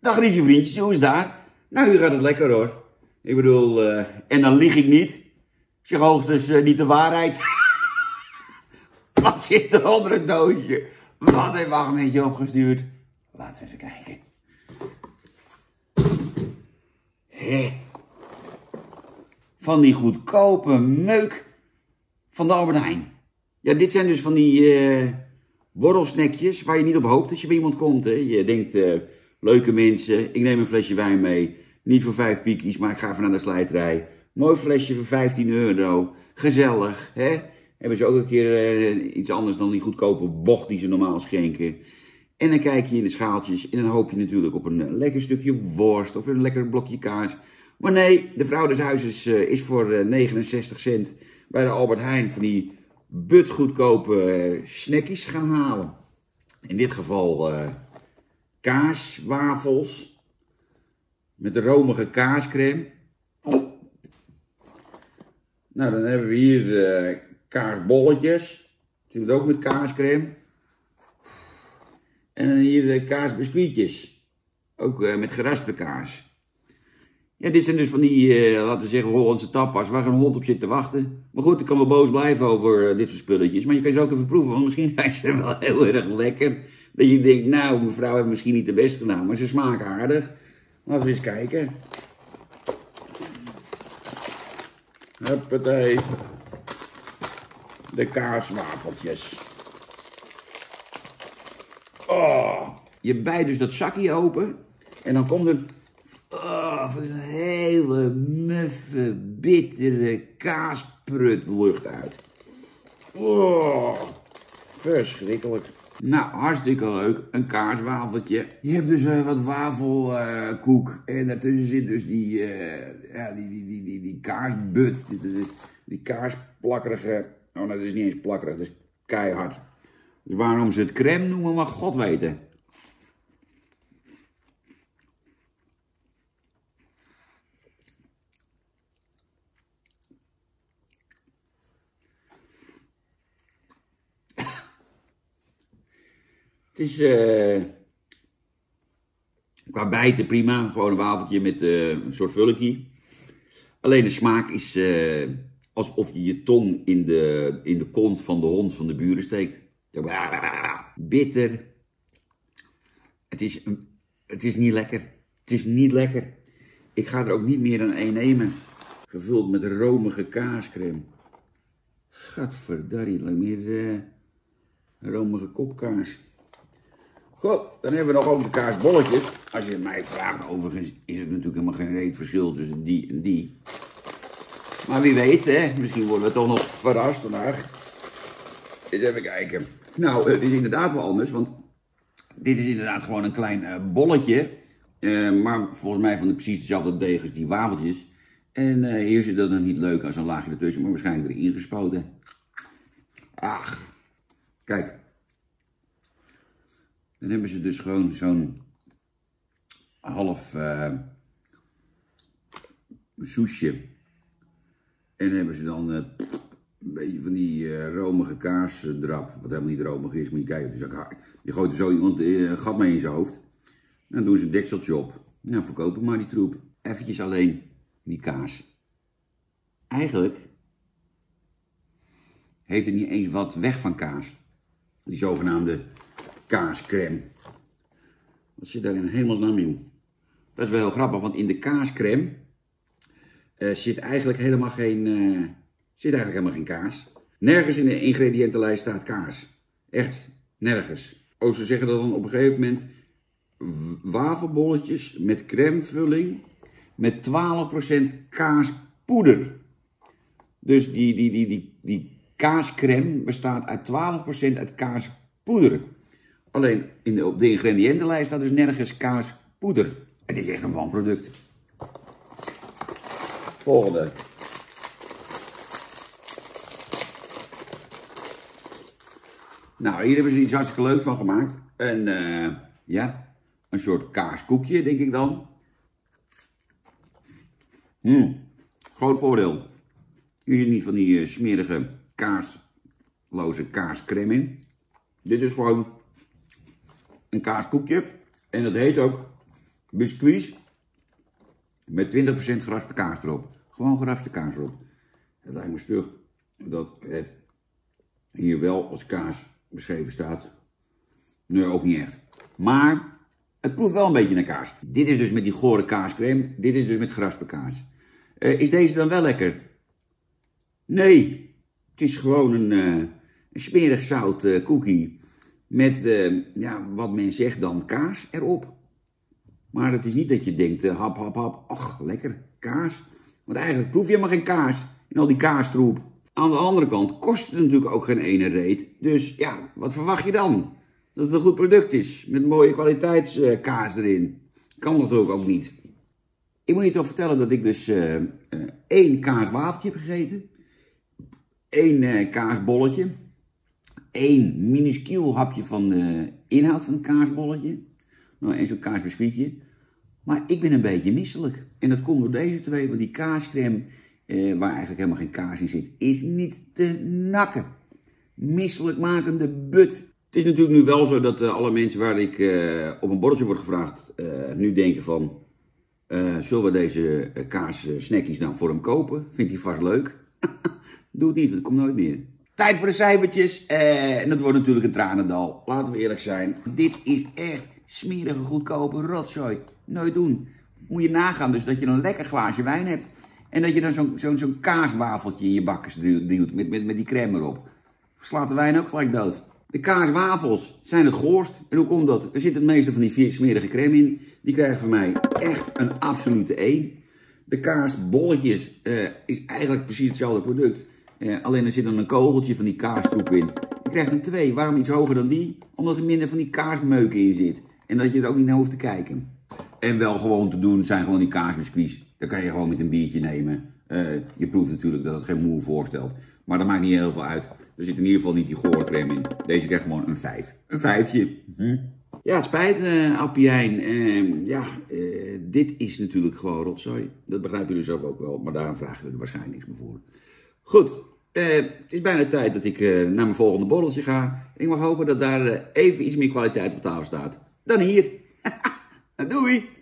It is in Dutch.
Dag Rietje vriendjes, hoe is het daar? Nou, u gaat het lekker hoor. Ik bedoel, en dan lieg ik niet. Ik zeg hoogstens niet de waarheid. Wat zit er onder het doosje? Wat heeft Ahmedje opgestuurd? Laten we even kijken. Hé. Van die goedkope meuk van de Albert Heijn. Ja, dit zijn dus van die borrelsnackjes waar je niet op hoopt als je bij iemand komt. Hè? Je denkt, leuke mensen, ik neem een flesje wijn mee. Niet voor 5 piekies, maar ik ga even naar de slijterij. Mooi flesje voor 15 euro. Gezellig, hè? Hebben ze ook een keer iets anders dan die goedkope bocht die ze normaal schenken. En dan kijk je in de schaaltjes en dan hoop je natuurlijk op een lekker stukje worst of een lekker blokje kaas. Maar nee, de vrouw des huizes is voor 69 cent bij de Albert Heijn van die butgoedkope snackies gaan halen. In dit geval kaaswafels met de romige kaascrème. Nou, dan hebben we hier kaasbolletjes. Natuurlijk ook met kaascrème. En hier kaasbiscuitjes. Ook met geraspte kaas. Ja, dit zijn dus van die, laten we zeggen, Hollandse tapas waar een hond op zit te wachten. Maar goed, ik kan wel boos blijven over dit soort spulletjes. Maar je kan ze ook even proeven, want misschien zijn ze wel heel erg lekker. Dat je denkt, nou, mevrouw heeft misschien niet de best gedaan, maar ze smaken aardig. Laten we eens kijken. Huppatee. De kaaswafeltjes. Oh, je bijt dus dat zakje open en dan komt er een hele muffe, bittere kaasprutlucht uit. Oh, verschrikkelijk. Nou, hartstikke leuk. Een kaaswafeltje. Je hebt dus wat wafelkoek en daartussen zit dus die kaasbut, die kaasplakkerige. Oh, nou, dat is niet eens plakkerig, dat is keihard. Dus waarom ze het crème noemen, mag God weten. Het is qua bijten prima, gewoon een wafeltje met een soort vulkje. Alleen de smaak is alsof je je tong in de kont van de hond van de buren steekt. Bitter. Het is niet lekker. Het is niet lekker. Ik ga er ook niet meer dan 1 nemen. Gevuld met romige kaascrème. Gadverdarrie, meer romige kopkaas. Goed, dan hebben we nog ook de kaasbolletjes. Als je mij vraagt, overigens is het natuurlijk helemaal geen reet verschil tussen die en die. Maar wie weet, hè, misschien worden we toch nog verrast vandaag. Eens even kijken. Nou, het is inderdaad wel anders, want dit is inderdaad gewoon een klein bolletje. Maar volgens mij van precies dezelfde deeg als die wafeltjes. En hier zit dat dan niet leuk als een laagje ertussen, maar waarschijnlijk erin gespoten. Ach, kijk. Dan hebben ze dus gewoon zo'n half soesje. En dan hebben ze dan een beetje van die romige kaasdrap. Wat helemaal niet romig is, maar je kijkt, je gooit er zo iemand een gat mee in zijn hoofd. Dan doen ze een dekseltje op. Nou, verkopen maar die troep. Eventjes alleen die kaas. Eigenlijk heeft het niet eens wat weg van kaas. Die zogenaamde kaascrème. Wat zit daar in hemelsnaam in? Dat is wel heel grappig, want in de kaascrème zit eigenlijk helemaal geen kaas. Nergens in de ingrediëntenlijst staat kaas. Echt nergens. Oh, ze zeggen dat dan op een gegeven moment wafelbolletjes met crèmevulling met 12% kaaspoeder. Dus die kaascrème bestaat uit 12% uit kaaspoeder. Alleen op de ingrediëntenlijst staat dus nergens kaaspoeder. En dit is echt een wanproduct. Volgende. Nou, hier hebben ze iets hartstikke leuks van gemaakt. Ja, een soort kaaskoekje, denk ik dan. Groot voordeel. Hier zit niet van die smerige kaasloze kaascrème in. Dit is gewoon een kaaskoekje. En dat heet ook biscuits met 20% geraspte kaas erop. Gewoon geraspte kaas erop. Het lijkt me stug dat het hier wel als kaas beschreven staat. Nee, ook niet echt. Maar het proeft wel een beetje naar kaas. Dit is dus met die gore kaascrème. Dit is dus met geraspte kaas. Is deze dan wel lekker? Nee. Het is gewoon een smerig zout cookie. Met, ja, wat men zegt dan, kaas erop. Maar het is niet dat je denkt, hap, hap, hap. Ach, lekker, kaas. Want eigenlijk proef je helemaal geen kaas in al die kaastroep. Aan de andere kant kost het natuurlijk ook geen ene reet. Dus ja, wat verwacht je dan? Dat het een goed product is, met mooie kwaliteitskaas erin. Kan dat ook niet. Ik moet je toch vertellen dat ik dus 1 kaaswafeltje heb gegeten. 1 kaasbolletje. 1 minuscuul hapje van de inhoud van het kaasbolletje. Nou, en zo'n kaasbiscuitje. Maar ik ben een beetje misselijk. En dat komt door deze twee, want die kaascrème, waar eigenlijk helemaal geen kaas in zit, is niet te nakken. Misselijkmakende but. Het is natuurlijk nu wel zo dat alle mensen waar ik op een borreltje word gevraagd, nu denken van, zullen we deze kaassnackies nou voor hem kopen? Vindt hij vast leuk? Doe het niet, dat komt nooit meer. Tijd voor de cijfertjes. En dat wordt natuurlijk een tranendal. Laten we eerlijk zijn. Dit is echt smerige, goedkope rotzooi. Nooit doen. Moet je nagaan dus dat je een lekker glaasje wijn hebt. En dat je dan zo'n kaaswafeltje in je bakkers duwt met die crème erop. Slaat de wijn ook gelijk dood. De kaaswafels zijn het goorst. En hoe komt dat? Er zit het meeste van die smerige crème in. Die krijgen van mij echt een absolute 1. De kaasbolletjes is eigenlijk precies hetzelfde product. Alleen er zit dan een kogeltje van die kaastroep in. Je krijgt een 2. Waarom iets hoger dan die? Omdat er minder van die kaasmeuk in zit. En dat je er ook niet naar hoeft te kijken. En wel gewoon te doen zijn gewoon die kaasbiscuits. Dat kan je gewoon met een biertje nemen. Je proeft natuurlijk dat het geen moe voorstelt. Maar dat maakt niet heel veel uit. Er zit in ieder geval niet die gore crème in. Deze krijgt gewoon een 5. Een 5'tje. Ja, het spijt me, Appieijn. Dit is natuurlijk gewoon rotzooi. Dat begrijpen jullie zelf ook wel. Maar daarom vragen we er waarschijnlijk niks meer voor. Goed. Het is bijna tijd dat ik naar mijn volgende borreltje ga. Ik mag hopen dat daar even iets meer kwaliteit op tafel staat dan hier. Doei!